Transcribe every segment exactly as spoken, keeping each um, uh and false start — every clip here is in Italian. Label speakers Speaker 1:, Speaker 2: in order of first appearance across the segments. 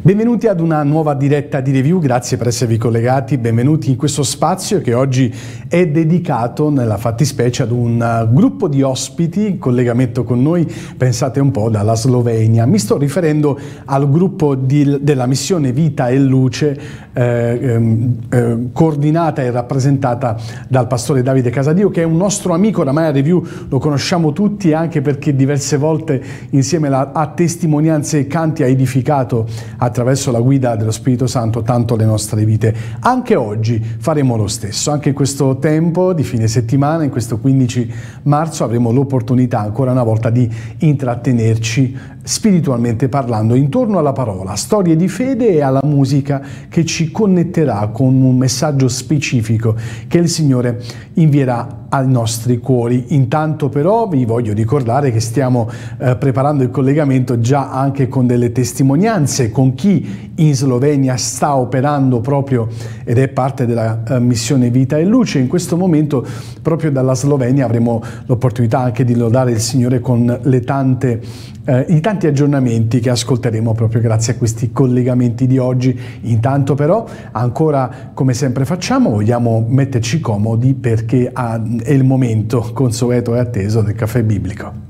Speaker 1: Benvenuti ad una nuova diretta di review, grazie per esservi collegati, benvenuti in questo spazio che oggi è dedicato nella fattispecie ad un gruppo di ospiti in collegamento con noi, pensate un po' dalla Slovenia. Mi sto riferendo al gruppo di, della missione Vita e Luce eh, eh, coordinata e rappresentata dal pastore Davide Casadio, che è un nostro amico, oramai a review lo conosciamo tutti anche perché diverse volte insieme a testimonianze e canti ha edificato attraverso la guida dello Spirito Santo tanto le nostre vite. Anche oggi faremo lo stesso, anche in questo tempo di fine settimana, in questo quindici marzo avremo l'opportunità ancora una volta di intrattenerci spiritualmente parlando intorno alla parola, storie di fede e alla musica che ci connetterà con un messaggio specifico che il Signore invierà ai nostri cuori. Intanto però vi voglio ricordare che stiamo eh, preparando il collegamento già anche con delle testimonianze, con chi in Slovenia sta operando proprio ed è parte della eh, missione Vita e Luce. In questo momento proprio dalla Slovenia avremo l'opportunità anche di lodare il Signore con le tante Eh, i tanti aggiornamenti che ascolteremo proprio grazie a questi collegamenti di oggi. Intanto però, ancora come sempre facciamo, vogliamo metterci comodi perché ah, è il momento consueto e atteso del caffè biblico.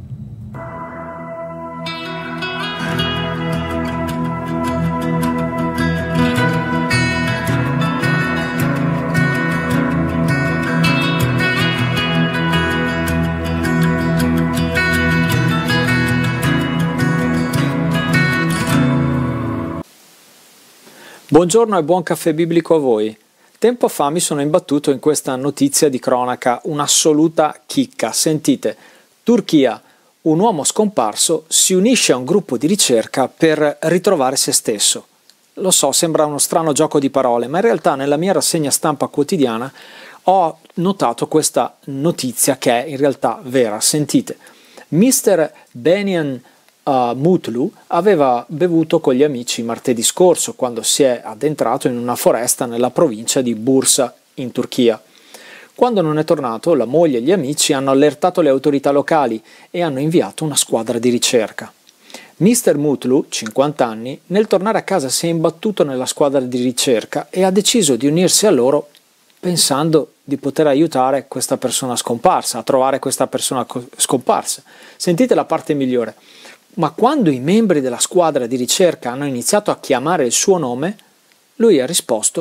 Speaker 2: Buongiorno e buon caffè biblico a voi. Tempo fa mi sono imbattuto in questa notizia di cronaca, un'assoluta chicca. Sentite, Turchia, un uomo scomparso si unisce a un gruppo di ricerca per ritrovare se stesso. Lo so, sembra uno strano gioco di parole, ma in realtà nella mia rassegna stampa quotidiana ho notato questa notizia che è in realtà vera. Sentite, mister Benian Uh, Mutlu aveva bevuto con gli amici martedì scorso quando si è addentrato in una foresta nella provincia di Bursa in Turchia. Quando non è tornato, la moglie e gli amici hanno allertato le autorità locali e hanno inviato una squadra di ricerca. mister Mutlu, cinquanta anni, nel tornare a casa si è imbattuto nella squadra di ricerca e ha deciso di unirsi a loro pensando di poter aiutare questa persona scomparsa, a trovare questa persona scomparsa. Sentite la parte migliore. Ma quando i membri della squadra di ricerca hanno iniziato a chiamare il suo nome, lui ha risposto: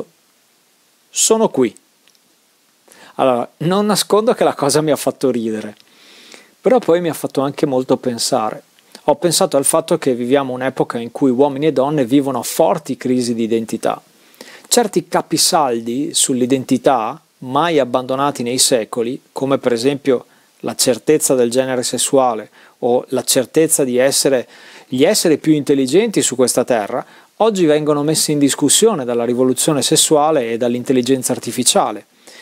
Speaker 2: sono qui. Allora, non nascondo che la cosa mi ha fatto ridere, però poi mi ha fatto anche molto pensare. Ho pensato al fatto che viviamo un'epoca in cui uomini e donne vivono forti crisi di identità. Certi capisaldi sull'identità, mai abbandonati nei secoli, come per esempio la certezza del genere sessuale o la certezza di essere gli esseri più intelligenti su questa terra, oggi vengono messi in discussione dalla rivoluzione sessuale e dall'intelligenza artificiale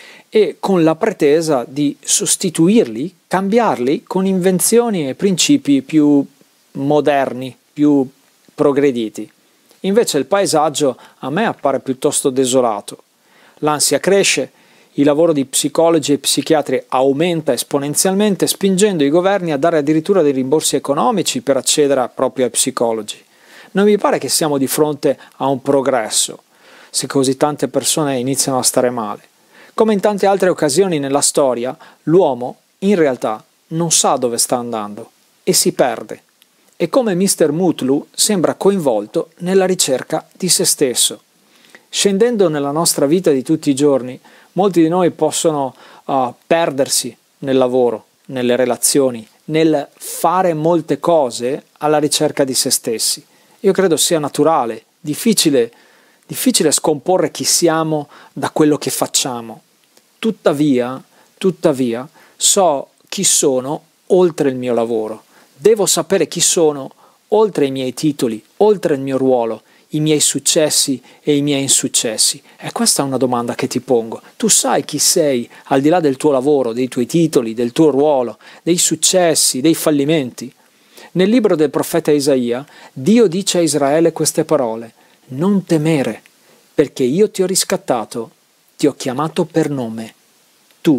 Speaker 2: e con la pretesa di sostituirli, cambiarli con invenzioni e principi più moderni, più progrediti. Invece il paesaggio a me appare piuttosto desolato. L'ansia cresce, il lavoro di psicologi e psichiatri aumenta esponenzialmente, spingendo i governi a dare addirittura dei rimborsi economici per accedere proprio ai psicologi. Non mi pare che siamo di fronte a un progresso, se così tante persone iniziano a stare male. Come in tante altre occasioni nella storia, l'uomo, in realtà, non sa dove sta andando e si perde. E come mister Mutlu sembra coinvolto nella ricerca di se stesso. Scendendo nella nostra vita di tutti i giorni, molti di noi possono uh, perdersi nel lavoro, nelle relazioni, nel fare molte cose alla ricerca di se stessi. Io credo sia naturale, difficile, difficile scomporre chi siamo da quello che facciamo. Tuttavia, tuttavia, so chi sono oltre il mio lavoro. Devo sapere chi sono oltre i miei titoli, oltre il mio ruolo, i miei successi e i miei insuccessi. E questa è una domanda che ti pongo. Tu sai chi sei al di là del tuo lavoro, dei tuoi titoli, del tuo ruolo, dei successi, dei fallimenti? Nel libro del profeta Isaia, Dio dice a Israele queste parole: non temere, perché io ti ho riscattato, ti ho chiamato per nome, tu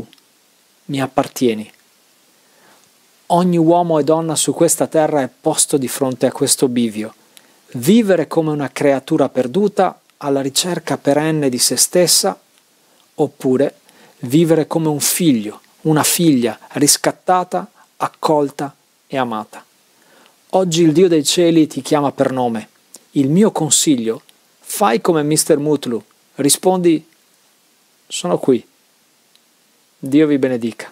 Speaker 2: mi appartieni. Ogni uomo e donna su questa terra è posto di fronte a questo bivio. vivere come una creatura perduta alla ricerca perenne di se stessa, oppure vivere come un figlio, una figlia riscattata, accolta e amata. Oggi il Dio dei cieli ti chiama per nome. Il mio consiglio: fai come mister Mutlu, rispondi: sono qui. Dio vi benedica.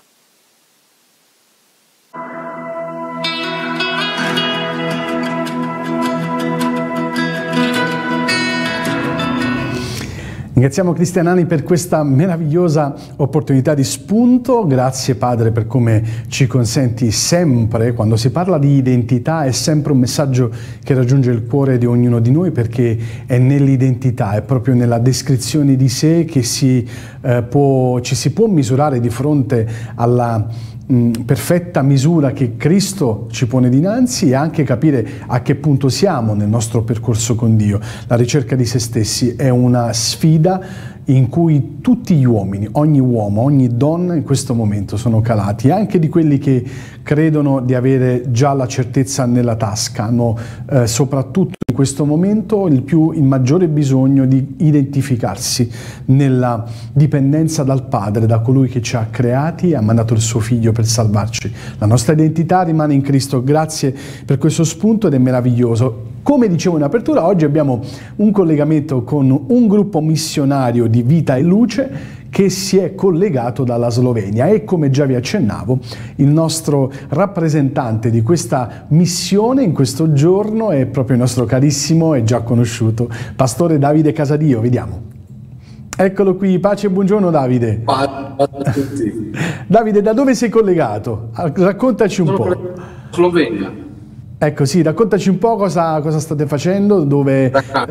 Speaker 1: Ringraziamo Cristian Ani per questa meravigliosa opportunità di spunto. Grazie Padre per come ci consenti sempre, quando si parla di identità, è sempre un messaggio che raggiunge il cuore di ognuno di noi, perché è nell'identità, è proprio nella descrizione di sé che si, eh, può, ci si può misurare di fronte alla perfetta misura che Cristo ci pone dinanzi, e anche capire a che punto siamo nel nostro percorso con Dio. La ricerca di se stessi è una sfida in cui tutti gli uomini, ogni uomo, ogni donna in questo momento sono calati, anche di quelli che credono di avere già la certezza nella tasca, hanno eh, soprattutto in questo momento il, più, il maggiore bisogno di identificarsi nella dipendenza dal Padre, da colui che ci ha creati e ha mandato il suo Figlio per salvarci. La nostra identità rimane in Cristo. Grazie per questo spunto ed è meraviglioso. Come dicevo in apertura, oggi abbiamo un collegamento con un gruppo missionario di Vita e Luce che si è collegato dalla Slovenia, e come già vi accennavo, il nostro rappresentante di questa missione in questo giorno è proprio il nostro carissimo e già conosciuto Pastore Davide Casadio. Vediamo. Eccolo qui, pace e buongiorno Davide.
Speaker 3: Pace a tutti.
Speaker 1: Davide, da dove sei collegato? Raccontaci un
Speaker 3: Sono
Speaker 1: po'.
Speaker 3: Slovenia.
Speaker 1: Ecco, sì, raccontaci un po' cosa, cosa state facendo, dove...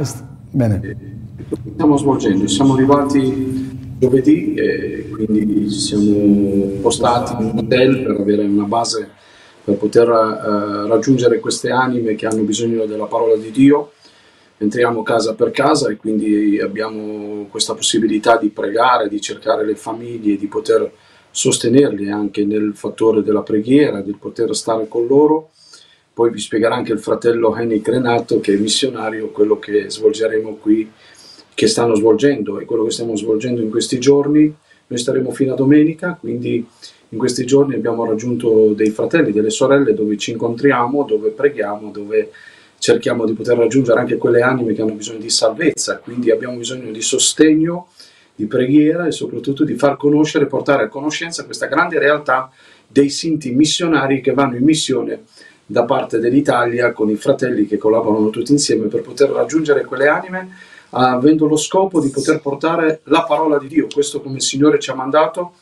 Speaker 1: Bene.
Speaker 3: Stiamo svolgendo, siamo arrivati giovedì e quindi ci siamo postati in un hotel per avere una base per poter uh, raggiungere queste anime che hanno bisogno della parola di Dio. Entriamo casa per casa e quindi abbiamo questa possibilità di pregare, di cercare le famiglie, di poter sostenerli anche nel fattore della preghiera, di poter stare con loro. Poi vi spiegherà anche il fratello Henrik Renato, che è missionario, quello che svolgeremo qui, che stanno svolgendo e quello che stiamo svolgendo in questi giorni. Noi staremo fino a domenica, quindi in questi giorni abbiamo raggiunto dei fratelli, delle sorelle dove ci incontriamo, dove preghiamo, dove cerchiamo di poter raggiungere anche quelle anime che hanno bisogno di salvezza. Quindi abbiamo bisogno di sostegno, di preghiera e soprattutto di far conoscere, portare a conoscenza questa grande realtà dei sinti missionari che vanno in missione da parte dell'Italia con i fratelli che collaborano tutti insieme per poter raggiungere quelle anime, avendo lo scopo di poter portare la parola di Dio. Questo come il Signore ci ha mandato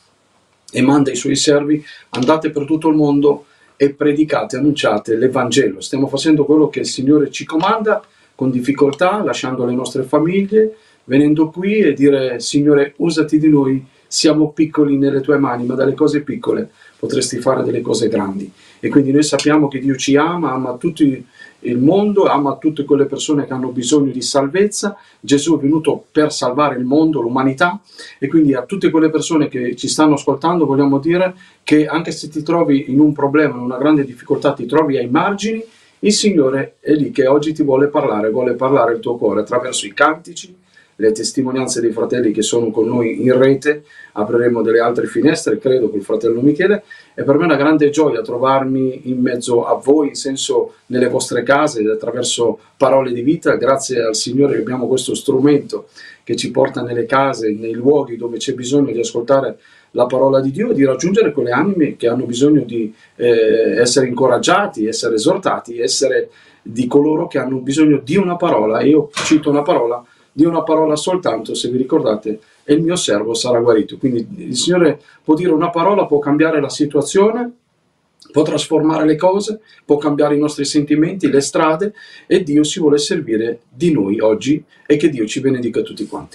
Speaker 3: e manda i suoi servi: andate per tutto il mondo e predicate, annunciate l'Evangelo. Stiamo facendo quello che il Signore ci comanda con difficoltà, lasciando le nostre famiglie, venendo qui e dire: Signore, usati di noi, siamo piccoli nelle tue mani, ma dalle cose piccole potresti fare delle cose grandi. E quindi noi sappiamo che Dio ci ama, ama tutto il mondo, ama tutte quelle persone che hanno bisogno di salvezza. Gesù è venuto per salvare il mondo, l'umanità, e quindi a tutte quelle persone che ci stanno ascoltando vogliamo dire che anche se ti trovi in un problema, in una grande difficoltà, ti trovi ai margini, il Signore è lì che oggi ti vuole parlare, vuole parlare il tuo cuore attraverso i cantici, le testimonianze dei fratelli che sono con noi in rete. Apriremo delle altre finestre, credo, con il fratello Michele, e per me è una grande gioia trovarmi in mezzo a voi, in senso nelle vostre case, attraverso parole di vita. Grazie al Signore che abbiamo questo strumento che ci porta nelle case, nei luoghi dove c'è bisogno di ascoltare la parola di Dio e di raggiungere quelle anime che hanno bisogno di eh, essere incoraggiati, essere esortati, essere di coloro che hanno bisogno di una parola. E io cito una parola, di una parola soltanto, se vi ricordate, e il mio servo sarà guarito. Quindi il Signore può dire una parola, può cambiare la situazione, può trasformare le cose, può cambiare i nostri sentimenti, le strade, e Dio si vuole servire di noi oggi, e che Dio ci benedica tutti quanti.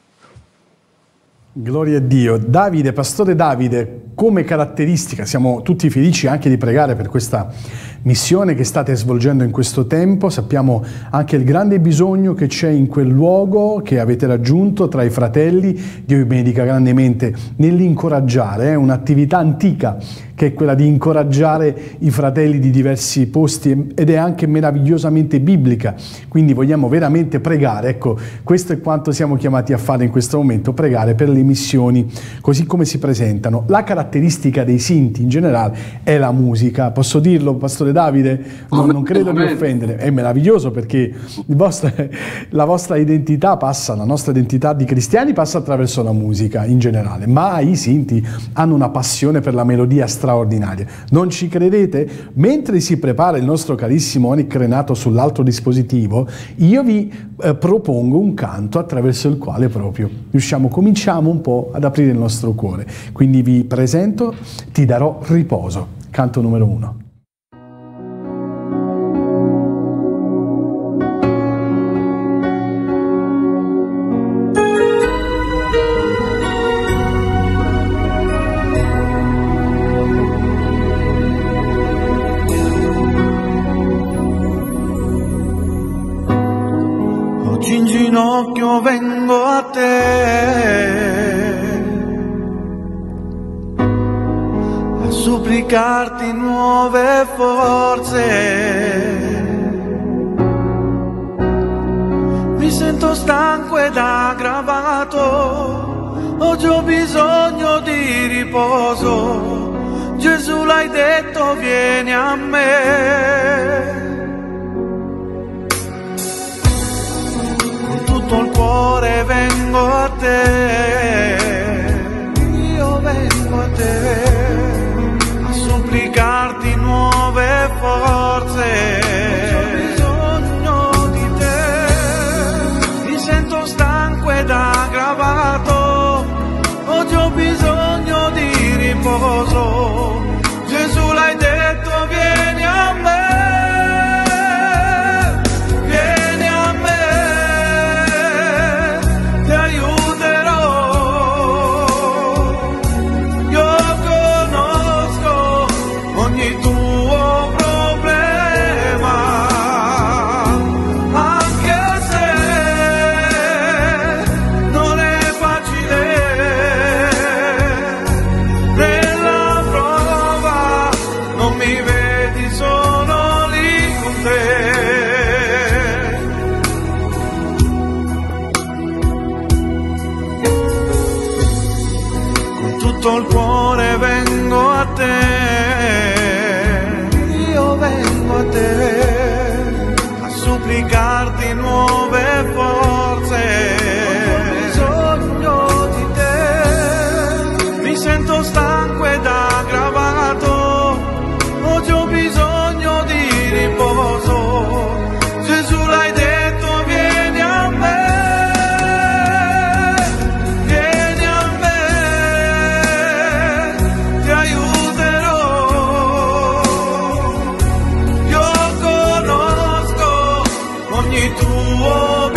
Speaker 1: Gloria a Dio. Davide, Pastore Davide, come caratteristica, siamo tutti felici anche di pregare per questa missione che state svolgendo in questo tempo. Sappiamo anche il grande bisogno che c'è in quel luogo che avete raggiunto tra i fratelli. Dio vi benedica grandemente nell'incoraggiare, è un'attività antica che è quella di incoraggiare i fratelli di diversi posti ed è anche meravigliosamente biblica, quindi vogliamo veramente pregare, ecco, questo è quanto siamo chiamati a fare in questo momento, pregare per le missioni così come si presentano. La caratteristica dei Sinti in generale è la musica, posso dirlo, Pastore Davide? Non, non credo di offendere, è meraviglioso perché il vostro, la vostra identità passa, la nostra identità di cristiani passa attraverso la musica in generale, ma i Sinti hanno una passione per la melodia straordinaria. Non ci credete? Mentre si prepara il nostro carissimo Onic Renato sull'altro dispositivo, io vi eh, propongo un canto attraverso il quale proprio riusciamo, cominciamo un po' ad aprire il nostro cuore. Quindi vi presento Ti darò riposo, canto numero uno.
Speaker 4: In ginocchio vengo a te a supplicarti nuove forze. Mi sento stanco ed aggravato, oggi ho bisogno di riposo. Gesù, l'hai detto, vieni a me. Tutto il cuore vengo a te, io vengo a te, a supplicarti nuove forze. Ho bisogno di te, mi sento stanco ed aggravato, oggi ho bisogno di riposo. Gesù, l'hai detto, vieni a me. Tutto il cuore vengo a te, io vengo a te, a supplicarti nuove forze. Ho bisogno di te, mi sento stanco ed aggravato, oggi ho bisogno di riposo. Gesù, l'hai detto, vieni a me. Ogni tuo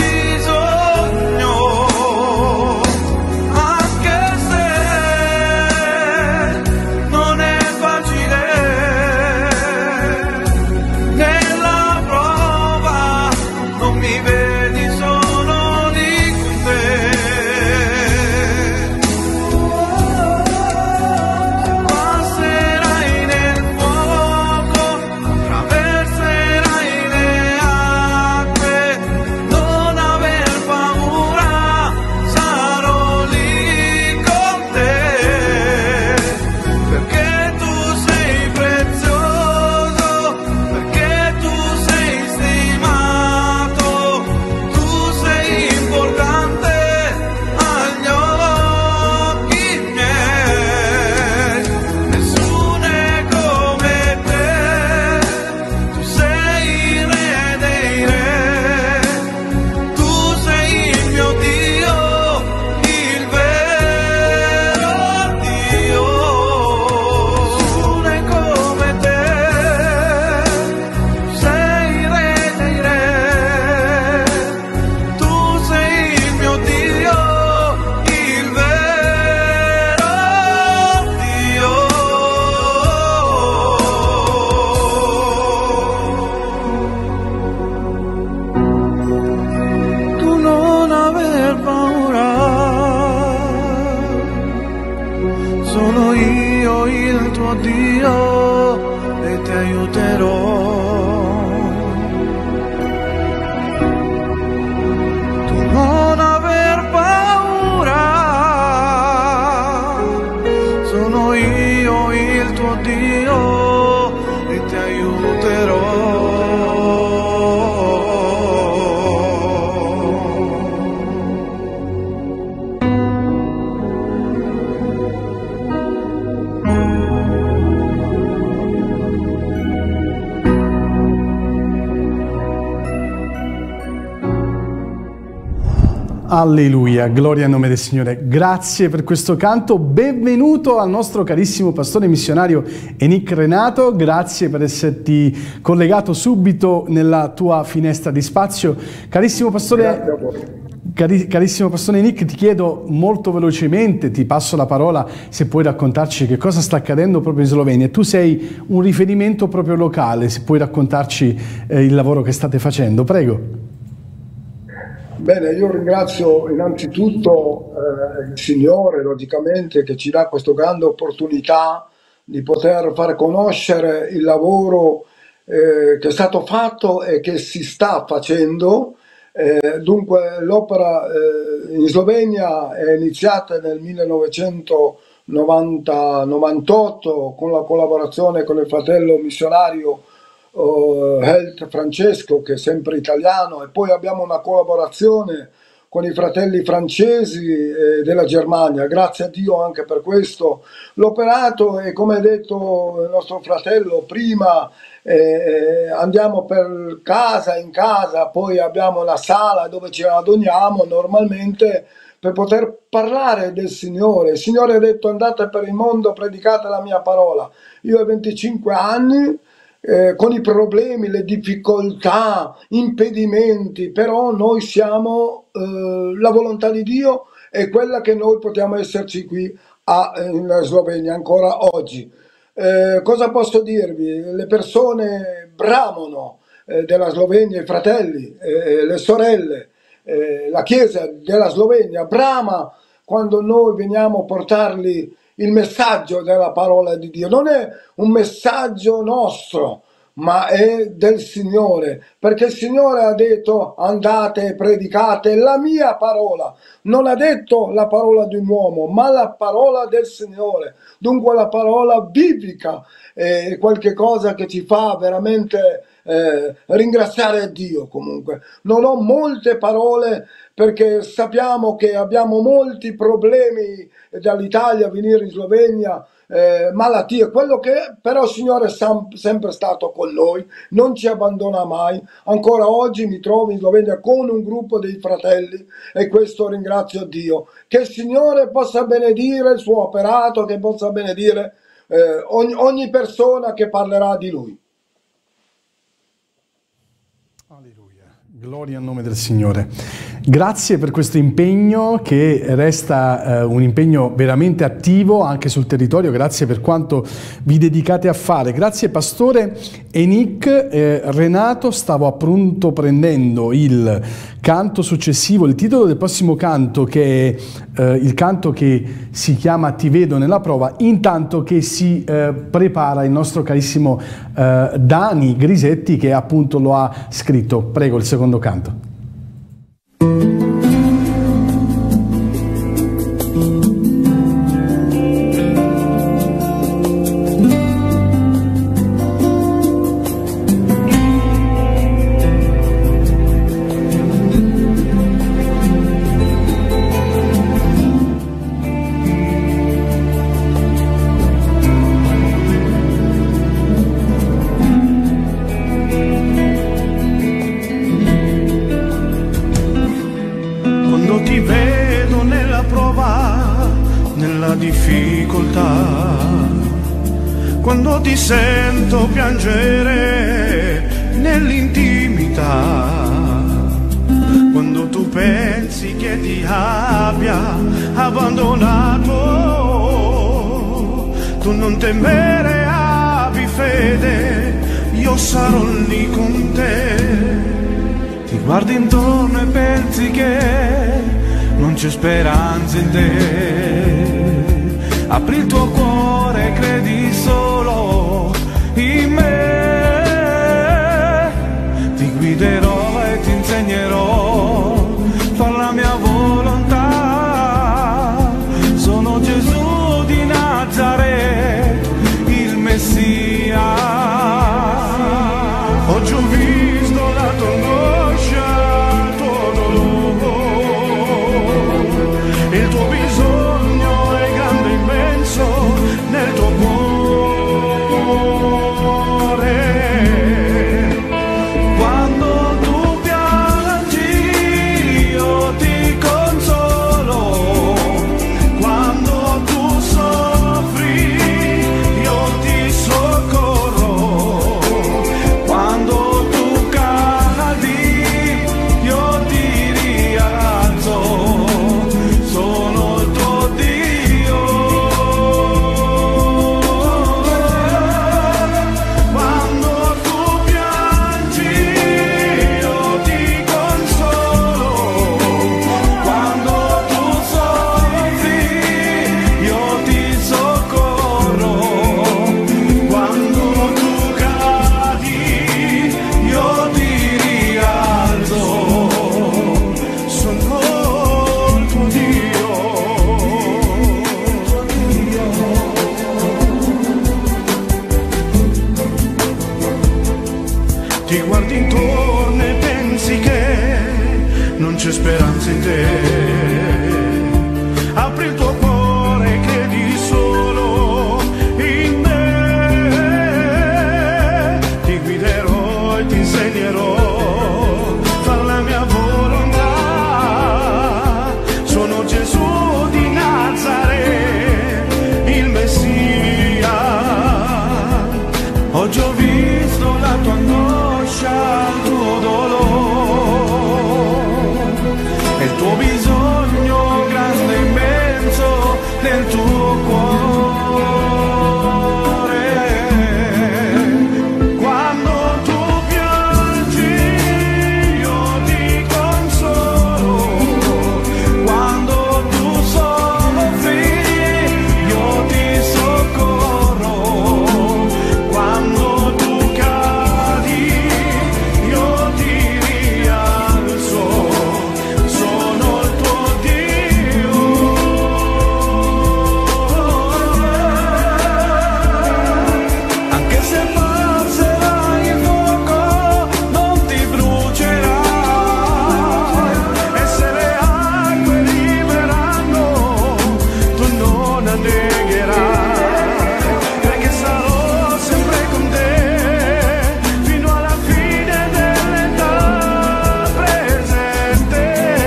Speaker 4: tuo Dio e ti aiuterò. Tu non aver paura, sono io il tuo Dio e ti aiuterò.
Speaker 1: Alleluia, gloria al nome del Signore. Grazie per questo canto. Benvenuto al nostro carissimo pastore missionario Enic Renato. Grazie per esserti collegato subito nella tua finestra di spazio. Carissimo pastore, cari, carissimo pastore Enic, ti chiedo molto velocemente, ti passo la parola, se puoi raccontarci che cosa sta accadendo proprio in Slovenia. Tu sei un riferimento proprio locale, se puoi raccontarci eh, il lavoro che state facendo. Prego.
Speaker 5: Bene, io ringrazio innanzitutto eh, il Signore, logicamente, che ci dà questa grande opportunità di poter far conoscere il lavoro eh, che è stato fatto e che si sta facendo. Eh, dunque l'opera eh, in Slovenia è iniziata nel millenovecentonovantotto con la collaborazione con il fratello missionario Uh, Helt Francesco, che è sempre italiano, e poi abbiamo una collaborazione con i fratelli francesi eh, della Germania. Grazie a Dio anche per questo. L'operato è, come ha detto il nostro fratello prima, eh, andiamo per casa in casa, poi abbiamo una sala dove ci raduniamo normalmente per poter parlare del Signore. Il Signore ha detto: andate per il mondo, predicate la mia parola. Io ho venticinque anni, Eh, con i problemi, le difficoltà, impedimenti, però noi siamo, eh, la volontà di Dio è quella che noi possiamo esserci qui a, in Slovenia ancora oggi. Eh, cosa posso dirvi? Le persone bramano eh, della Slovenia, i fratelli, eh, le sorelle, eh, la Chiesa della Slovenia brama quando noi veniamo a portarli il messaggio della parola di Dio. Non è un messaggio nostro, ma è del Signore, perché il Signore ha detto: andate e predicate la mia parola. Non ha detto la parola di un uomo, ma la parola del Signore. Dunque la parola biblica è qualche cosa che ci fa veramente eh, ringraziare Dio. Comunque non ho molte parole, perché sappiamo che abbiamo molti problemi dall'Italia a venire in Slovenia, eh, malattie, quello che però il Signore è sam- sempre stato con noi, non ci abbandona mai. Ancora oggi mi trovo in Slovenia con un gruppo dei fratelli, e questo ringrazio Dio. Che il Signore possa benedire il suo operato, che possa benedire eh, ogni, ogni persona che parlerà di Lui.
Speaker 1: Gloria al nome del Signore. Grazie per questo impegno, che resta eh, un impegno veramente attivo anche sul territorio. Grazie per quanto vi dedicate a fare. Grazie pastore Enic eh, Renato. Stavo appunto prendendo il canto successivo, il titolo del prossimo canto, che è eh, il canto che si chiama Ti vedo nella prova, intanto che si eh, prepara il nostro carissimo eh, Dani Grisetti, che appunto lo ha scritto. Prego, il secondo canto.
Speaker 4: Quando ti sento piangere nell'intimità, quando tu pensi che ti abbia abbandonato, tu non temere, abbi fede, io sarò lì con te. Ti guardi intorno e pensi che non c'è speranza in te, apri il tuo cuore e credi solo nel tuo cuore. Quando tu piangi io ti consolo, quando tu soffri io ti soccorro, quando tu cadi io ti rialzo, sono il tuo Dio. Anche se passerai il fuoco non ti brucerai, e se le acque liberano tu non annegherai, perché sarò sempre con te fino alla fine dell'età presente.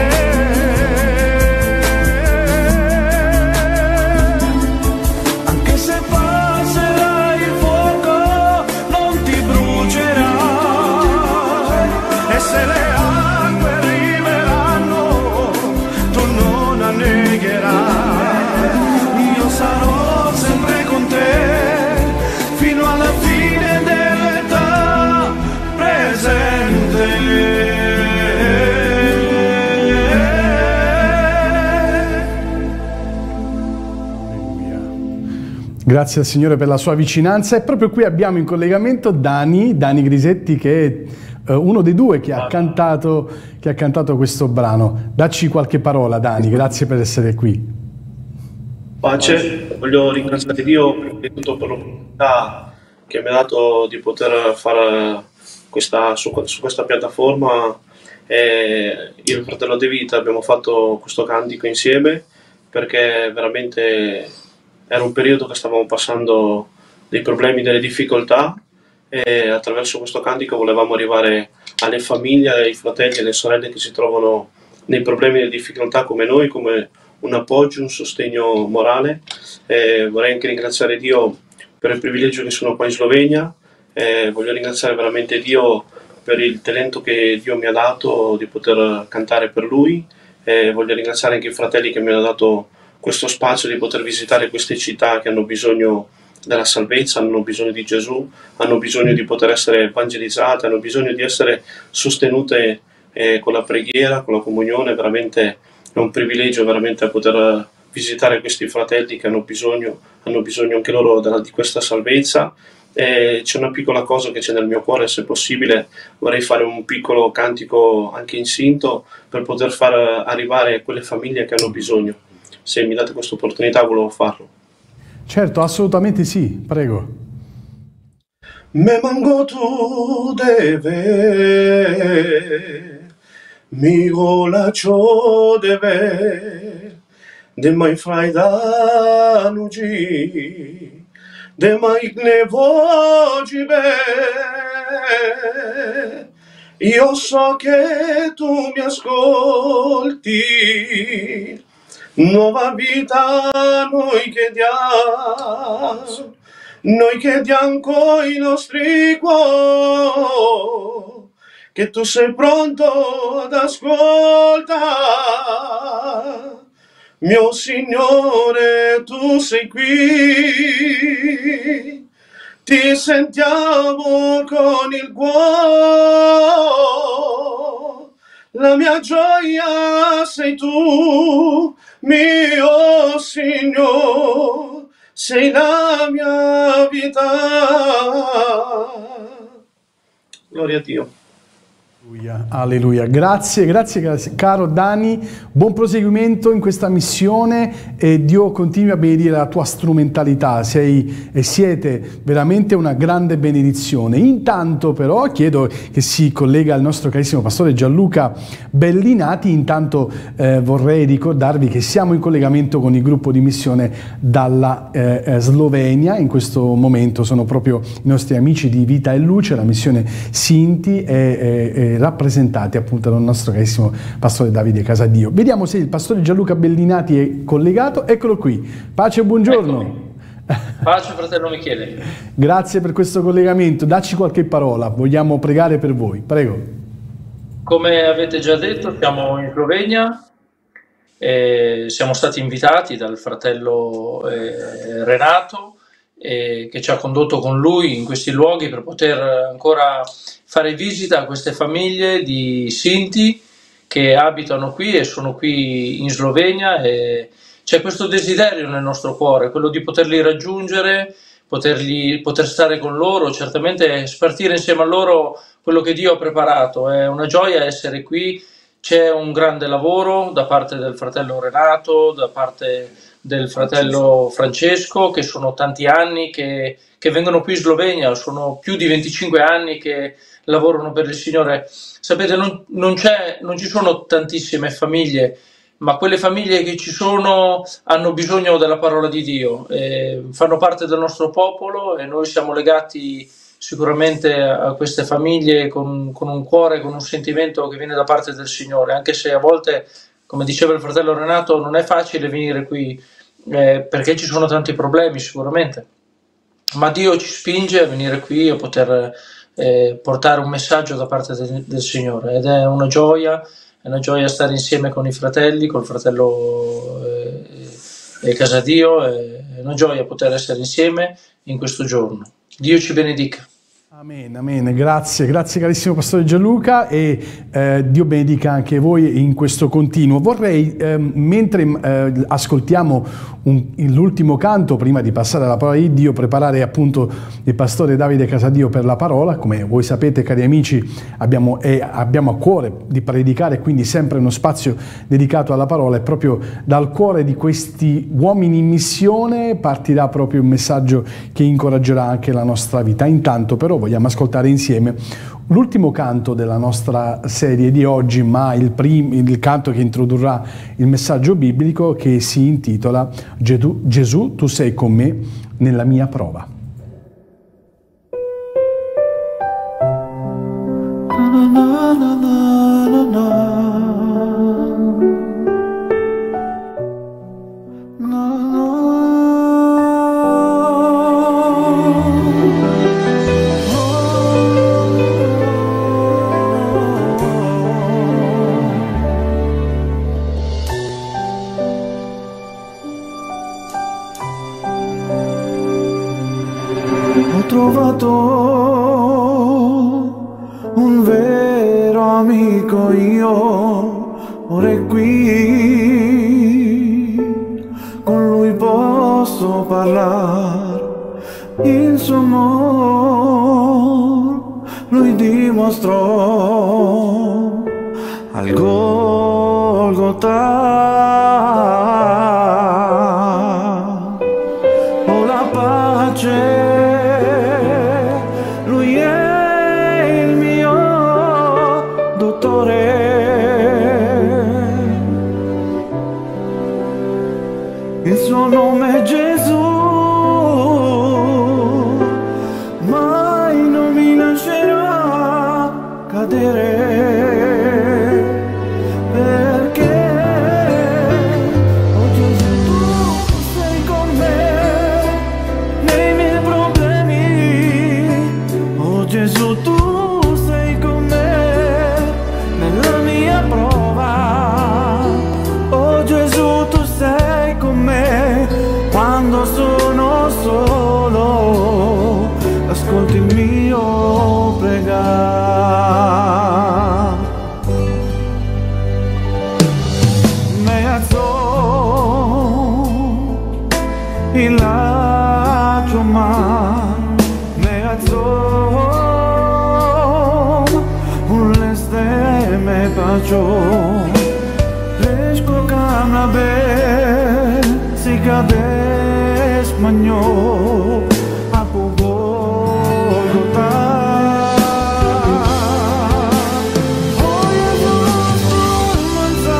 Speaker 4: Anche se passerai il fuoco non ti brucerai, e se le acque arriveranno tu non annegherai, io sarò sempre con te fino alla fine dell'età presente.
Speaker 1: Grazie al Signore per la sua vicinanza. E proprio qui abbiamo in collegamento Dani, Dani Grisetti, che è eh, uno dei due che ha, cantato, che ha cantato questo brano. Dacci qualche parola, Dani, grazie per essere qui.
Speaker 6: Pace, voglio ringraziare Dio prima di tutto per l'opportunità che mi ha dato di poter fare questa, su, su questa piattaforma. E io e il fratello De Vita abbiamo fatto questo cantico insieme perché veramente era un periodo che stavamo passando dei problemi, delle difficoltà, e attraverso questo cantico volevamo arrivare alle famiglie, ai fratelli e alle sorelle che si trovano nei problemi e nelle difficoltà come noi, come un appoggio, un sostegno morale. E vorrei anche ringraziare Dio per il privilegio che sono qua in Slovenia, e voglio ringraziare veramente Dio per il talento che Dio mi ha dato di poter cantare per Lui, e voglio ringraziare anche i fratelli che mi hanno dato questo spazio di poter visitare queste città che hanno bisogno della salvezza, hanno bisogno di Gesù, hanno bisogno di poter essere evangelizzate, hanno bisogno di essere sostenute eh, con la preghiera, con la comunione. Veramente è un privilegio veramente poter visitare questi fratelli che hanno bisogno, hanno bisogno anche loro della, di questa salvezza. E c'è una piccola cosa che c'è nel mio cuore, se possibile vorrei fare un piccolo cantico anche insinto per poter far arrivare a quelle famiglie che hanno bisogno. Se mi date questa opportunità volevo farlo.
Speaker 1: Certo, assolutamente sì, prego.
Speaker 6: Me mango tu deve, mi gola ciò deve, de mai frai da nugi, de mai ne vogi be. Io so che tu mi ascolti, nuova vita noi chiediamo, noi chiediamo con i nostri cuori, che tu sei pronto ad ascoltare. Mio Signore, tu sei qui, ti sentiamo con il cuore, la mia gioia sei tu, mio Signore, sei la mia vita. Gloria a Dio.
Speaker 1: Alleluia, grazie, grazie, grazie caro Dani, buon proseguimento in questa missione e Dio continui a benedire la tua strumentalità, sei e siete veramente una grande benedizione. Intanto però chiedo che si collega al nostro carissimo pastore Gianluca Bellinati, intanto eh, vorrei ricordarvi che siamo in collegamento con il gruppo di missione dalla eh, Slovenia, in questo momento sono proprio i nostri amici di Vita e Luce, la missione Sinti e, e, e rappresentati appunto dal nostro carissimo pastore Davide Casadio. Vediamo se il pastore Gianluca Bellinati è collegato. Eccolo qui. Pace e buongiorno.
Speaker 7: Eccomi. Pace fratello Michele.
Speaker 1: Grazie per questo collegamento. Dacci qualche parola. Vogliamo pregare per voi. Prego.
Speaker 7: Come avete già detto, siamo in Slovenia Eh, siamo stati invitati dal fratello eh, Renato, eh, che ci ha condotto con lui in questi luoghi per poter ancora fare visita a queste famiglie di Sinti che abitano qui e sono qui in Slovenia, e c'è questo desiderio nel nostro cuore, quello di poterli raggiungere, poterli, poter stare con loro, certamente spartire insieme a loro quello che Dio ha preparato. È una gioia essere qui. C'è un grande lavoro da parte del fratello Renato, da parte del fratello Francesco, che sono tanti anni che, che vengono qui in Slovenia, sono più di venticinque anni che lavorano per il Signore. Sapete, non, non, c'è, non ci sono tantissime famiglie, ma quelle famiglie che ci sono hanno bisogno della parola di Dio, eh, fanno parte del nostro popolo, e noi siamo legati sicuramente a queste famiglie con, con un cuore, con un sentimento che viene da parte del Signore, anche se a volte, come diceva il fratello Renato, non è facile venire qui, eh, perché ci sono tanti problemi sicuramente, ma Dio ci spinge a venire qui, a poter eh, portare un messaggio da parte del, del Signore, ed è una gioia, è una gioia stare insieme con i fratelli, col fratello eh, Casadio, è una gioia poter essere insieme in questo giorno. Dio ci benedica.
Speaker 1: Amen, amen. Grazie, grazie carissimo Pastore Gianluca, e eh, Dio benedica anche voi in questo continuo. Vorrei, eh, mentre eh, ascoltiamo l'ultimo canto, prima di passare alla parola di Dio, preparare appunto il Pastore Davide Casadio per la parola. Come voi sapete, cari amici, abbiamo, eh, abbiamo a cuore di predicare, quindi sempre uno spazio dedicato alla parola, e proprio dal cuore di questi uomini in missione partirà proprio un messaggio che incoraggerà anche la nostra vita. Intanto però vogliamo ascoltare insieme l'ultimo canto della nostra serie di oggi, ma il, prim- il canto che introdurrà il messaggio biblico, che si intitola Gesù, Gesù, tu sei con me nella mia prova. Na, na, na, na, na.
Speaker 4: Trovato un vero amico io, ora è qui, con lui posso parlare, il suo amor lui dimostrò al Golgotha. Oh, la pace, il suo nome è Gesù, mai non mi lascerà cadere, perché oh Gesù, tu sei con me nei miei problemi, oh Gesù, tu sei con me nella mia prova, oh Gesù, tu sei con me quando sono solo, ascolti il mio pregare. Me alzò il laccio man, me alzò un leste me baciò, resco canabe si cade spagnolo a Bogotá. Oh Jesús, tu almanza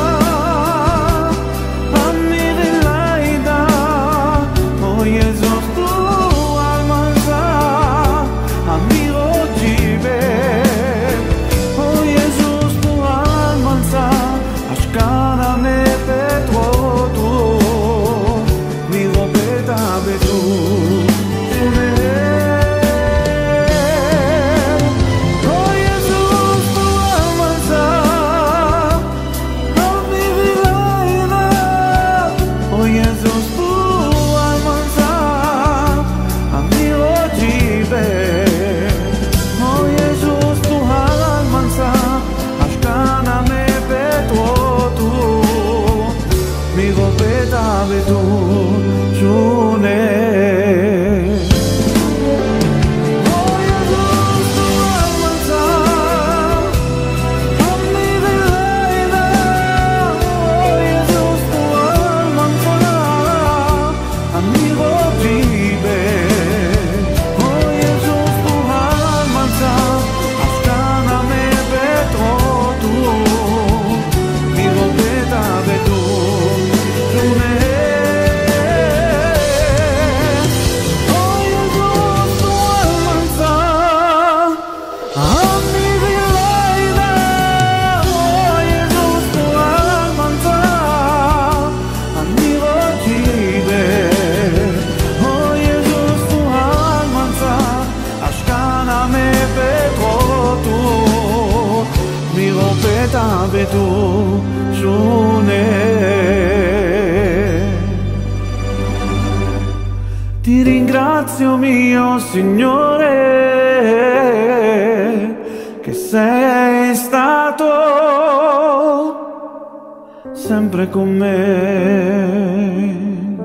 Speaker 4: a mi delaida, oh Jesús, tu almanza a mi ojibe, oh Jesús, tu almanza ashkana me petro tu, mi robeta betu, tu giune. Ti ringrazio mio Signore che sei stato sempre con me.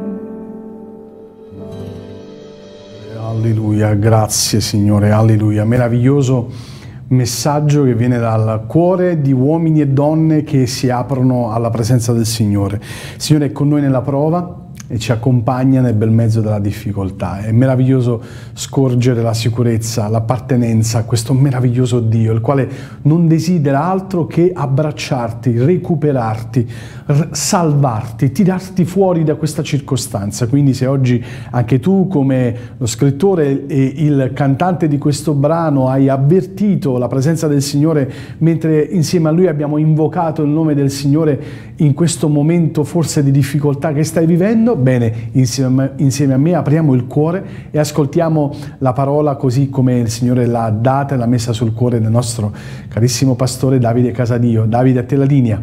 Speaker 1: Alleluia, grazie Signore, alleluia, meraviglioso messaggio che viene dal cuore di uomini e donne che si aprono alla presenza del Signore. Il Signore è con noi nella prova e ci accompagna nel bel mezzo della difficoltà. È meraviglioso scorgere la sicurezza, l'appartenenza a questo meraviglioso Dio, il quale non desidera altro che abbracciarti, recuperarti, salvarti, tirarti fuori da questa circostanza. Quindi se oggi anche tu, come lo scrittore e il cantante di questo brano, hai avvertito la presenza del Signore mentre insieme a Lui abbiamo invocato il nome del Signore in questo momento forse di difficoltà che stai vivendo, bene, insieme, insieme a me apriamo il cuore e ascoltiamo la parola così come il Signore l'ha data e l'ha messa sul cuore del nostro carissimo pastore Davide Casadio. Davide, a te la linea.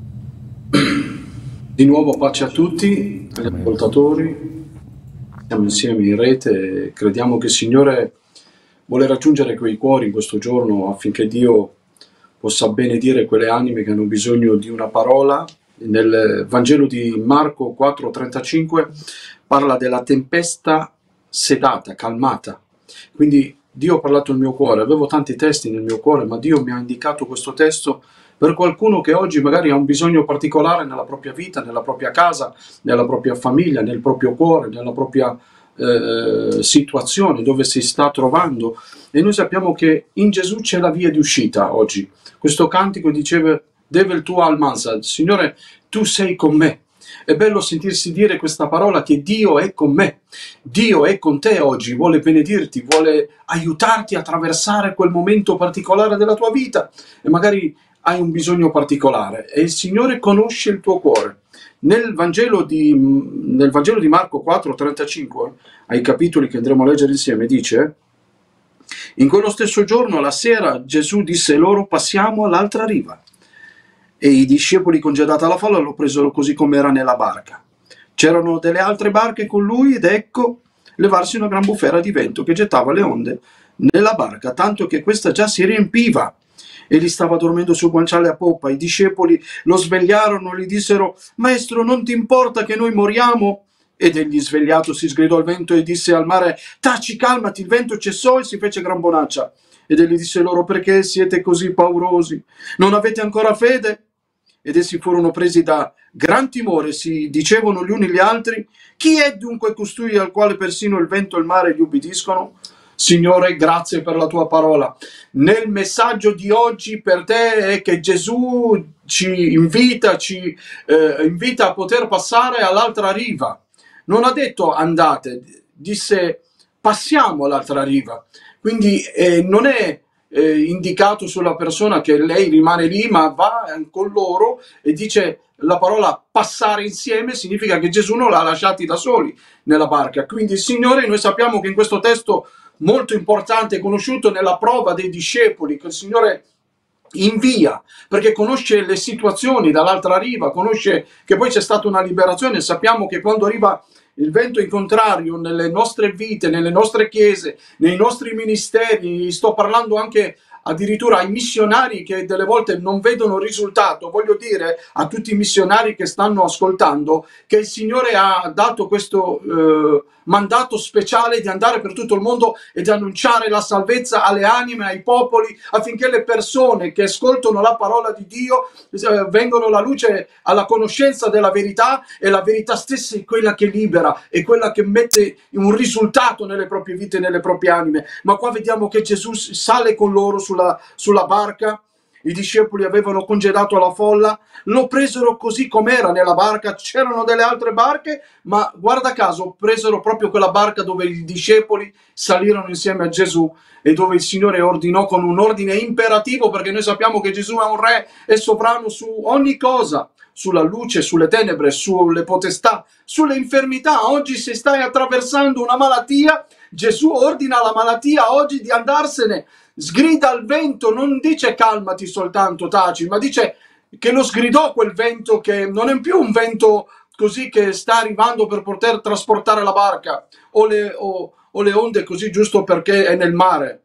Speaker 3: Di nuovo pace a tutti, agli ascoltatori, siamo insieme in rete e crediamo che il Signore vuole raggiungere quei cuori in questo giorno affinché Dio possa benedire quelle anime che hanno bisogno di una parola. Nel Vangelo di Marco quattro trentacinque parla della tempesta sedata, calmata. Quindi Dio ha parlato al mio cuore, avevo tanti testi nel mio cuore, ma Dio mi ha indicato questo testo per qualcuno che oggi magari ha un bisogno particolare nella propria vita, nella propria casa, nella propria famiglia, nel proprio cuore, nella propria eh, situazione dove si sta trovando. E noi sappiamo che in Gesù c'è la via di uscita oggi. Questo cantico diceva: Devel tu al mansa, Signore, tu sei con me. È bello sentirsi dire questa parola, che Dio è con me. Dio è con te oggi, vuole benedirti, vuole aiutarti a attraversare quel momento particolare della tua vita. E magari hai un bisogno particolare e il Signore conosce il tuo cuore. Nel Vangelo di, nel Vangelo di Marco quattro trentacinque, ai capitoli che andremo a leggere insieme, dice: in quello stesso giorno, alla sera, Gesù disse loro: passiamo all'altra riva. E i discepoli, congedata la folla, lo presero così come era nella barca. C'erano delle altre barche con lui ed ecco levarsi una gran bufera di vento che gettava le onde nella barca, tanto che questa già si riempiva. Egli stava dormendo sul guanciale a poppa. I discepoli lo svegliarono e gli dissero: Maestro, non ti importa che noi moriamo? Ed egli, svegliato, si sgridò al vento e disse al mare: taci, calmati. Il vento cessò e si fece gran bonaccia. Ed egli disse loro: perché siete così paurosi? Non avete ancora fede? Ed essi furono presi da gran timore, si dicevano gli uni gli altri: chi è dunque costui al quale persino il vento e il mare gli ubbidiscono? Signore, grazie per la tua parola. Nel messaggio di oggi per te è che Gesù ci invita, ci eh, invita a poter passare all'altra riva. Non ha detto andate, disse passiamo all'altra riva. Quindi eh, non è eh, indicato sulla persona che lei rimane lì, ma va con loro e dice la parola passare insieme, significa che Gesù non l'ha lasciati da soli nella barca. Quindi il Signore, noi sappiamo che in questo testo molto importante, conosciuto nella prova dei discepoli, che il Signore invia perché conosce le situazioni dall'altra riva, conosce che poi c'è stata una liberazione. Sappiamo che quando arriva il vento in contrario nelle nostre vite, nelle nostre chiese, nei nostri ministeri, sto parlando anche addirittura ai missionari che delle volte non vedono risultato, voglio dire a tutti i missionari che stanno ascoltando che il Signore ha dato questo eh, mandato speciale di andare per tutto il mondo e di annunciare la salvezza alle anime, ai popoli, affinché le persone che ascoltano la parola di Dio eh, vengano alla luce, alla conoscenza della verità, e la verità stessa è quella che libera, è quella che mette un risultato nelle proprie vite, nelle proprie anime. Ma qua vediamo che Gesù sale con loro sulla, sulla barca. I discepoli avevano congedato la folla, lo presero così com'era nella barca. C'erano delle altre barche, ma guarda caso presero proprio quella barca dove i discepoli salirono insieme a Gesù e dove il Signore ordinò con un ordine imperativo, perché noi sappiamo che Gesù è un re e sovrano su ogni cosa, sulla luce, sulle tenebre, sulle potestà, sulle infermità. Oggi se stai attraversando una malattia, Gesù ordina alla malattia oggi di andarsene, sgrida al vento, non dice calmati soltanto, taci, ma dice che lo sgridò quel vento, che non è più un vento così che sta arrivando per poter trasportare la barca o le, o, o le onde così giusto perché è nel mare,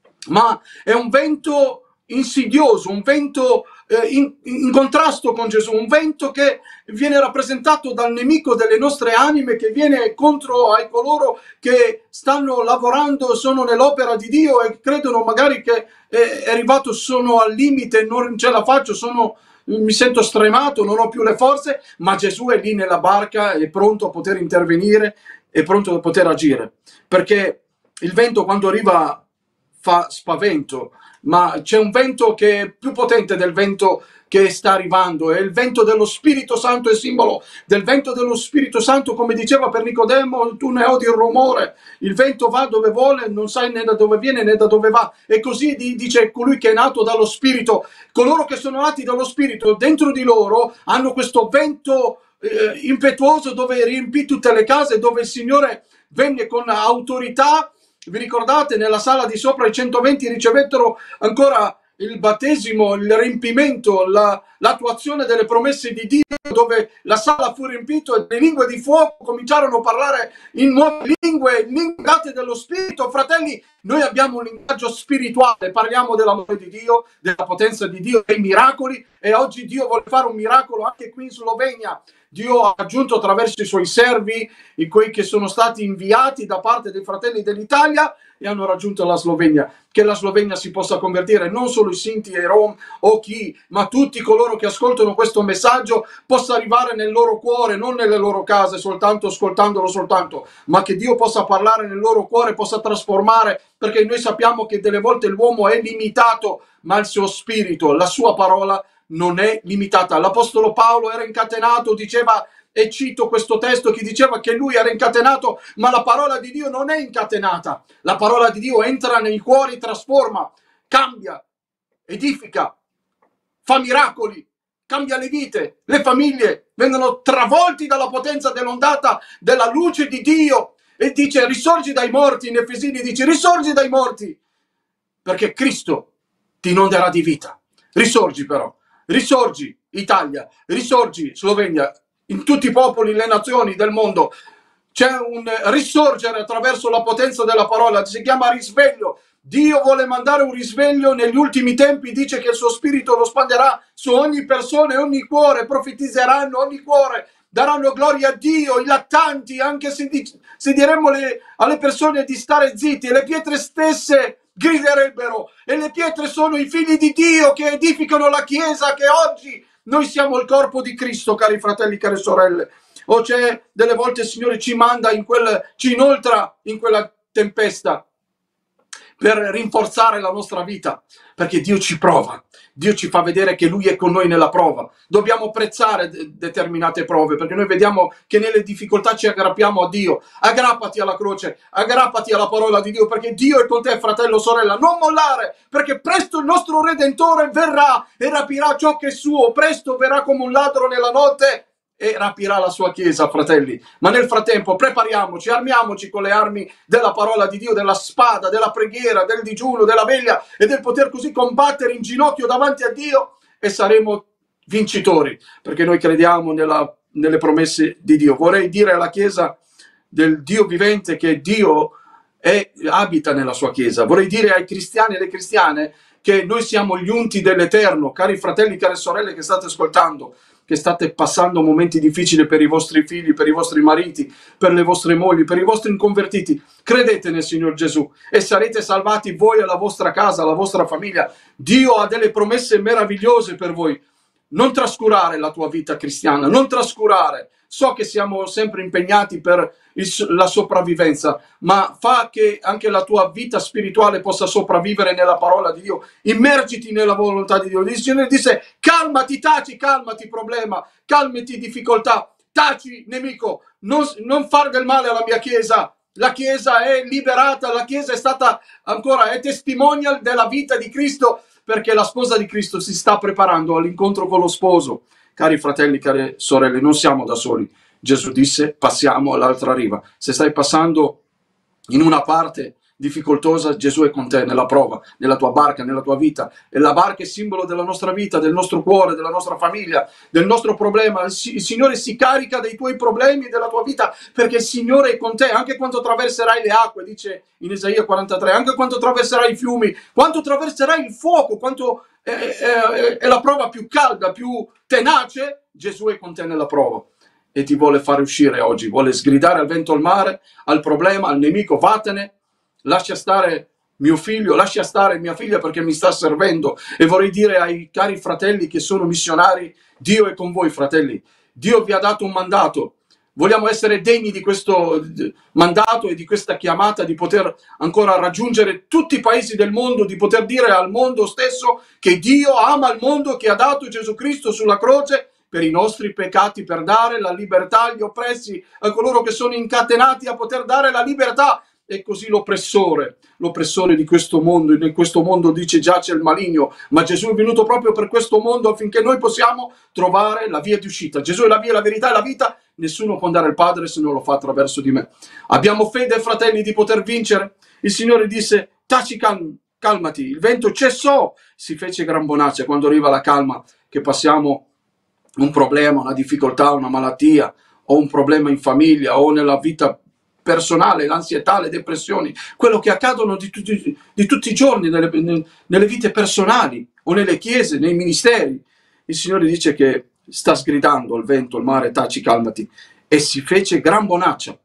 Speaker 3: ma è un vento insidioso, un vento eh, in, in contrasto con Gesù, un vento che viene rappresentato dal nemico delle nostre anime, che viene contro ai coloro che stanno lavorando, sono nell'opera di Dio e credono magari che è, è arrivato, sono al limite, non ce la faccio, sono, mi sento stremato, non ho più le forze, ma Gesù è lì nella barca, è pronto a poter intervenire, è pronto a poter agire, perché il vento quando arriva fa spavento, ma c'è un vento che è più potente del vento che sta arrivando, è il vento dello Spirito Santo, è simbolo del vento dello Spirito Santo, come diceva per Nicodemo, tu ne odi il rumore, il vento va dove vuole, non sai né da dove viene né da dove va, e così dice colui che è nato dallo Spirito, coloro che sono nati dallo Spirito, dentro di loro hanno questo vento eh, impetuoso dove riempì tutte le case, dove il Signore venne con autorità. Vi ricordate, nella sala di sopra i centoventi ricevettero ancora il battesimo, il riempimento, la, l'attuazione delle promesse di Dio, dove la sala fu riempita e le lingue di fuoco cominciarono a parlare in nuove lingue, lingue date dello Spirito. Fratelli, noi abbiamo un linguaggio spirituale, parliamo dell'amore di Dio, della potenza di Dio, dei miracoli, e oggi Dio vuole fare un miracolo anche qui in Slovenia. Dio ha aggiunto attraverso i suoi servi, i quei che sono stati inviati da parte dei fratelli dell'Italia e hanno raggiunto la Slovenia, che la Slovenia si possa convertire, non solo i Sinti e i Rom o chi, ma tutti coloro che ascoltano questo messaggio possa arrivare nel loro cuore, non nelle loro case, soltanto ascoltandolo soltanto, ma che Dio possa parlare nel loro cuore, possa trasformare, perché noi sappiamo che delle volte l'uomo è limitato, ma il suo spirito, la sua parola non è limitata. L'Apostolo Paolo era incatenato, diceva, e cito questo testo che diceva che lui era incatenato, ma la parola di Dio non è incatenata. La parola di Dio entra nei cuori, trasforma, cambia, edifica, fa miracoli, cambia le vite, le famiglie vengono travolti dalla potenza dell'ondata della luce di Dio, e dice risorgi dai morti. In Efesini dice risorgi dai morti, perché Cristo ti inonderà di vita. Risorgi però. Risorgi Italia, risorgi Slovenia, in tutti i popoli, le nazioni del mondo. C'è un risorgere attraverso la potenza della parola, si chiama risveglio. Dio vuole mandare un risveglio negli ultimi tempi, dice che il suo spirito lo spanderà su ogni persona e ogni cuore, profetizzeranno ogni cuore, daranno gloria a Dio, i lattanti, anche se, di, se diremmo le, alle persone di stare zitti, e le pietre stesse griderebbero, e le pietre sono i figli di Dio che edificano la Chiesa, che oggi noi siamo il corpo di Cristo, cari fratelli, care sorelle. O c'è delle volte il Signore ci manda in quel, ci inoltra in quella tempesta per rinforzare la nostra vita, perché Dio ci prova, Dio ci fa vedere che Lui è con noi nella prova. Dobbiamo apprezzare de- determinate prove, perché noi vediamo che nelle difficoltà ci aggrappiamo a Dio. Aggrappati alla croce, aggrappati alla parola di Dio, perché Dio è con te, fratello, sorella. Non mollare, perché presto il nostro Redentore verrà e rapirà ciò che è suo. Presto verrà come un ladro nella notte e rapirà la sua Chiesa, fratelli. Ma nel frattempo prepariamoci, armiamoci con le armi della parola di Dio, della spada, della preghiera, del digiuno, della veglia e del poter così combattere in ginocchio davanti a Dio, e saremo vincitori, perché noi crediamo nella, nelle promesse di Dio. Vorrei dire alla Chiesa del Dio vivente che Dio è, abita nella sua Chiesa. Vorrei dire ai cristiani e alle cristiane che noi siamo gli unti dell'Eterno. Cari fratelli, care sorelle che state ascoltando, che state passando momenti difficili per i vostri figli, per i vostri mariti, per le vostre mogli, per i vostri inconvertiti, credete nel Signor Gesù e sarete salvati voi e la vostra casa, la vostra famiglia. Dio ha delle promesse meravigliose per voi. Non trascurare la tua vita cristiana, non trascurare. So che siamo sempre impegnati per il, la sopravvivenza, ma fa che anche la tua vita spirituale possa sopravvivere nella parola di Dio. Immergiti nella volontà di Dio. Il Signore disse: calmati, taci, calmati problema, calmati difficoltà, taci nemico, non, non far del male alla mia Chiesa. La Chiesa è liberata, la Chiesa è stata ancora, è testimonial della vita di Cristo, perché la sposa di Cristo si sta preparando all'incontro con lo sposo. Cari fratelli, care sorelle, non siamo da soli. Gesù disse: passiamo all'altra riva. Se stai passando in una parte difficoltosa, Gesù è con te nella prova, nella tua barca, nella tua vita. E la barca è simbolo della nostra vita, del nostro cuore, della nostra famiglia, del nostro problema. Il Signore si carica dei tuoi problemi e della tua vita, perché il Signore è con te, anche quando attraverserai le acque, dice in Isaia quarantatré, anche quando attraverserai i fiumi, quando attraverserai il fuoco, quanto è, è, è la prova più calda, più tenace, Gesù è con te nella prova. E ti vuole fare uscire oggi, vuole sgridare al vento, al mare, al problema, al nemico, vattene. Lascia stare mio figlio, lascia stare mia figlia perché mi sta servendo. E vorrei dire ai cari fratelli che sono missionari, Dio è con voi, fratelli. Dio vi ha dato un mandato. Vogliamo essere degni di questo mandato e di questa chiamata, di poter ancora raggiungere tutti i paesi del mondo, di poter dire al mondo stesso che Dio ama il mondo, che ha dato Gesù Cristo sulla croce per i nostri peccati, per dare la libertà agli oppressi, a coloro che sono incatenati, a poter dare la libertà. E così l'oppressore, l'oppressore di questo mondo, in questo mondo dice giace il maligno, ma Gesù è venuto proprio per questo mondo affinché noi possiamo trovare la via di uscita. Gesù è la via, la verità e la vita, nessuno può andare al Padre se non lo fa attraverso di me. Abbiamo fede, fratelli, di poter vincere. Il Signore disse, taci, cal calmati, il vento cessò, si fece gran bonaccia. Quando arriva la calma, che passiamo un problema, una difficoltà, una malattia, o un problema in famiglia, o nella vita personale, l'ansietà, le depressioni, quello che accadono di tutti, di tutti i giorni nelle, nelle vite personali o nelle chiese, nei ministeri. Il Signore dice che sta sgridando il vento, il mare, taci, calmati, e si fece gran bonaccia.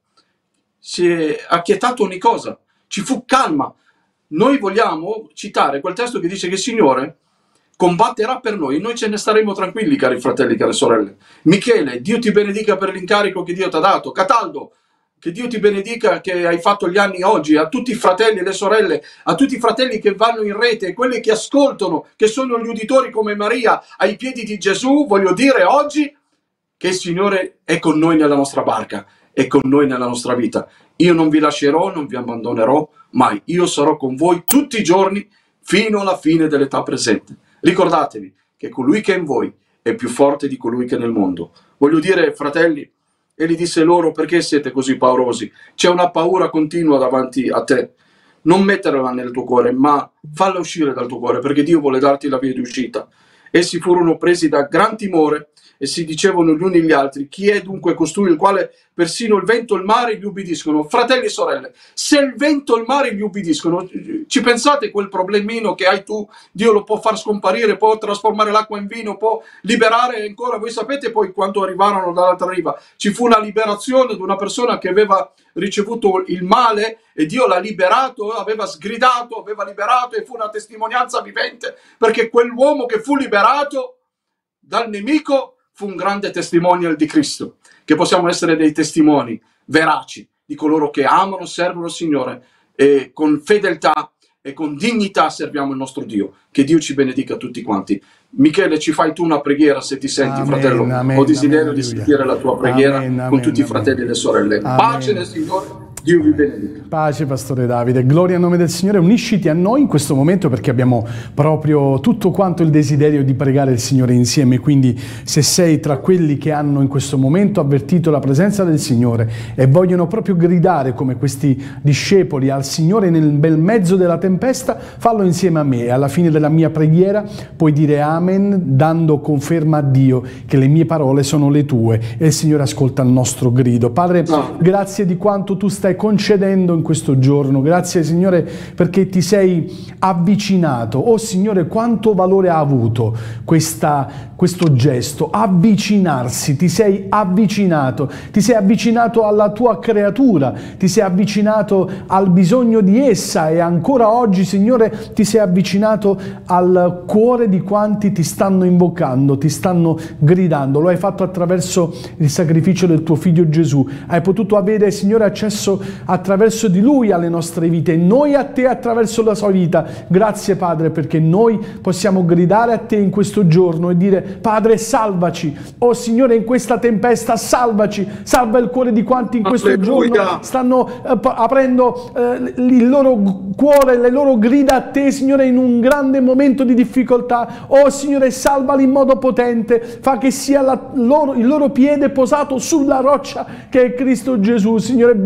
Speaker 3: Si è acquietato ogni cosa, ci fu calma. Noi vogliamo citare quel testo che dice che il Signore combatterà per noi, noi ce ne staremo tranquilli, cari fratelli, care sorelle. Michele, Dio ti benedica per l'incarico che Dio ti ha dato. Cataldo, che Dio ti benedica che hai fatto gli anni oggi. A tutti i fratelli e le sorelle, a tutti i fratelli che vanno in rete, quelli che ascoltano, che sono gli uditori come Maria ai piedi di Gesù, voglio dire oggi che il Signore è con noi nella nostra barca, è con noi nella nostra vita. Io non vi lascerò, non vi abbandonerò mai. Io sarò con voi tutti i giorni fino alla fine dell'età presente. Ricordatevi che colui che è in voi è più forte di colui che è nel mondo. Voglio dire, fratelli, e gli disse loro, perché siete così paurosi? C'è una paura continua davanti a te. Non metterla nel tuo cuore, ma falla uscire dal tuo cuore, perché Dio vuole darti la via di uscita. Essi furono presi da gran timore e si dicevano gli uni agli altri, chi è dunque costui il quale persino il vento e il mare gli ubbidiscono? Fratelli e sorelle, se il vento e il mare gli ubbidiscono, ci pensate quel problemino che hai tu, Dio lo può far scomparire, può trasformare l'acqua in vino, può liberare ancora. Voi sapete poi quando arrivarono dall'altra riva, ci fu una liberazione di una persona che aveva ricevuto il male e Dio l'ha liberato, aveva sgridato, aveva liberato, e fu una testimonianza vivente, perché quell'uomo che fu liberato dal nemico fu un grande testimonial di Cristo, che possiamo essere dei testimoni veraci di coloro che amano, servono il Signore e con fedeltà e con dignità serviamo il nostro Dio. Che Dio ci benedica tutti quanti. Michele, ci fai tu una preghiera se ti senti, amen, fratello? Amen, ho desiderio amen, di sentire la tua preghiera amen, con amen, tutti amen. I fratelli e le sorelle. Amen. Pace nel Signore. Dio vi benedica.
Speaker 1: Pace, Pastore Davide. Gloria al nome del Signore. Unisciti a noi in questo momento, perché abbiamo proprio tutto quanto il desiderio di pregare il Signore insieme. Quindi se sei tra quelli che hanno in questo momento avvertito la presenza del Signore e vogliono proprio gridare come questi discepoli al Signore nel bel mezzo della tempesta, fallo insieme a me. E alla fine della mia preghiera puoi dire amen, dando conferma a Dio che le mie parole sono le tue e il Signore ascolta il nostro grido. Padre, no. grazie di quanto tu stai concedendo in questo giorno. Grazie, Signore, perché ti sei avvicinato. Oh Signore, quanto valore ha avuto questa, questo gesto, avvicinarsi. Ti sei avvicinato, ti sei avvicinato alla tua creatura, ti sei avvicinato al bisogno di essa, e ancora oggi, Signore, ti sei avvicinato al cuore di quanti ti stanno invocando, ti stanno gridando. Lo hai fatto attraverso il sacrificio del tuo Figlio Gesù. Hai potuto avere, Signore, accesso attraverso di Lui alle nostre vite, e noi a Te attraverso la sua vita. Grazie, Padre, perché noi possiamo gridare a Te in questo giorno e dire: Padre, salvaci. Oh Signore, in questa tempesta salvaci, salva il cuore di quanti in questo Alleluia. giorno stanno eh, aprendo eh, il loro cuore, le loro grida a Te, Signore, in un grande momento di difficoltà. Oh Signore, salvali in modo potente, fa che sia la loro, il loro piede posato sulla roccia che è Cristo Gesù. Signore, benedici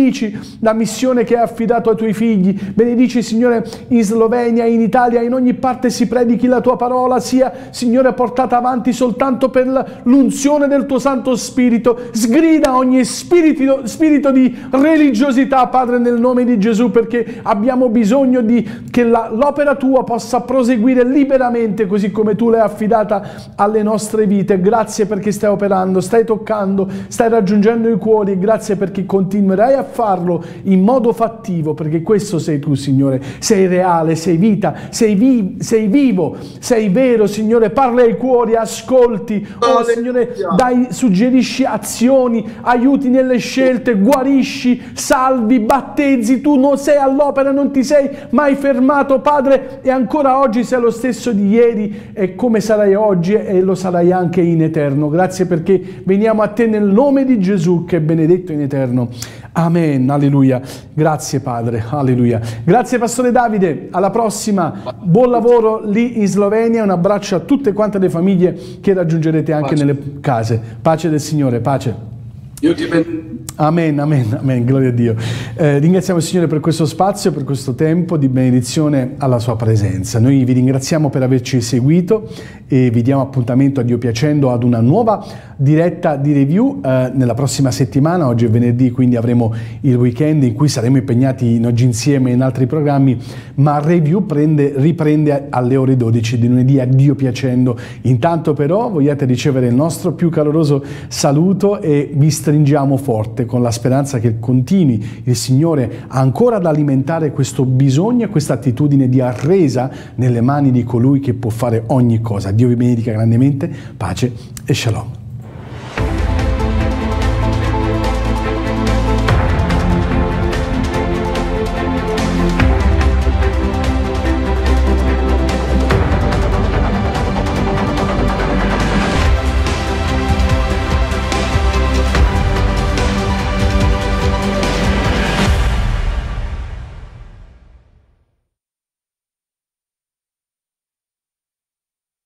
Speaker 1: benedici la missione che hai affidato ai tuoi figli, benedici Signore in Slovenia, in Italia, in ogni parte si predichi la tua parola, sia Signore portata avanti soltanto per l'unzione del tuo Santo Spirito. Sgrida ogni spirito, spirito di religiosità, Padre, nel nome di Gesù, perché abbiamo bisogno di, che la, l'opera tua possa proseguire liberamente così come tu l'hai affidata alle nostre vite. Grazie perché stai operando, stai toccando, stai raggiungendo i cuori, e grazie perché continuerai a farlo in modo fattivo, perché questo sei tu, Signore. Sei reale, sei vita, sei, vi, sei vivo, sei vero, Signore. Parla ai cuori, ascolti, oh Signore, dai, suggerisci azioni, aiuti nelle scelte, guarisci, salvi, battezzi. Tu non sei all'opera, non ti sei mai fermato, Padre, e ancora oggi sei lo stesso di ieri, e come sarai oggi e lo sarai anche in eterno. Grazie perché veniamo a te nel nome di Gesù, che è benedetto in eterno. Amen, alleluia. Grazie Padre, alleluia. Grazie Pastore Davide, alla prossima. Buon lavoro lì in Slovenia, un abbraccio a tutte quante le famiglie che raggiungerete anche pace nelle case. Pace del Signore, pace.
Speaker 3: Dio ti benedica.
Speaker 1: Amen, amen, amen, gloria a Dio. Eh, ringraziamo il Signore per questo spazio, per questo tempo di benedizione alla sua presenza. Noi vi ringraziamo per averci seguito e vi diamo appuntamento a Dio piacendo ad una nuova diretta di review eh, nella prossima settimana. Oggi è venerdì, quindi avremo il weekend in cui saremo impegnati oggi insieme in altri programmi, ma review prende, riprende alle ore dodici di lunedì a Dio piacendo. Intanto però vogliate ricevere il nostro più caloroso saluto e vi stringiamo forte, con la speranza che continui il Signore ancora ad alimentare questo bisogno e questa attitudine di arresa nelle mani di colui che può fare ogni cosa. Dio vi benedica grandemente, pace e shalom.